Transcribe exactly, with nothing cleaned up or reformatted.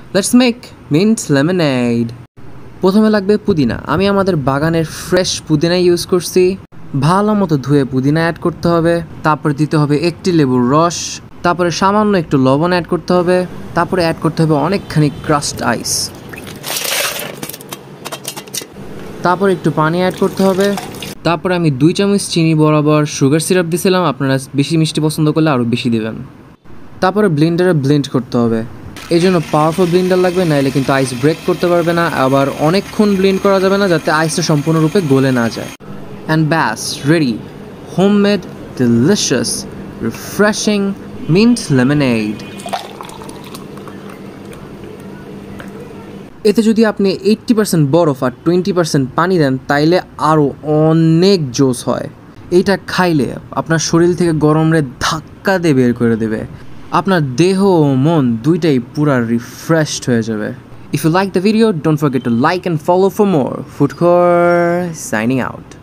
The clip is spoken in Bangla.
Let's make mint lemonade. প্রথমে লাগবে পুদিনা। আমি আমাদের বাগানের ফ্রেশ পুদিনা ইউজ করছি। ভালো মতো ধুয়ে পুদিনা অ্যাড করতে হবে। তারপরে দিতে হবে একটি লেবুর রস। তারপরে সামান্য একটু লবণ অ্যাড করতে হবে। তারপরে অ্যাড করতে হবে অনেকখানি ক্রাস্ট আইস। তারপরে একটু পানি অ্যাড করতে হবে। তারপরে আমি দুই চামচ চিনি বরাবর সুগার সিরাপ দিয়েছিলাম। আপনারা বেশি মিষ্টি পছন্দ করলে আরও বেশি দেবেন। তারপরে ব্লেন্ডারে ব্লেন্ড করতে হবে। এই জন্য পাওয়ারফুল ব্লেন্ডার লাগবে, নাইলে কিন্তু আইস ব্রেক করতে পারবে না। আবার অনেকক্ষণ ব্লেন্ড করা যাবে না, যাতে আইসটা সম্পূর্ণরূপে গলে না যায়। অ্যান্ড ব্যাস, ready homemade delicious refreshing mint lemonade. এতে যদি আপনি এইট্টি পার্সেন্ট বরফ আর টোয়েন্টি পার্সেন্ট পানি দেন, তাইলে আরও অনেক জোস হয়। এইটা খাইলে আপনার শরীর থেকে গরমরে ধাক্কা দিয়ে বের করে দেবে। আপনার দেহ ও মন দুইটাই পুরা রিফ্রেশড হয়ে যাবে। If you like the video, don't forget to like and follow for more. Foodcore signing out.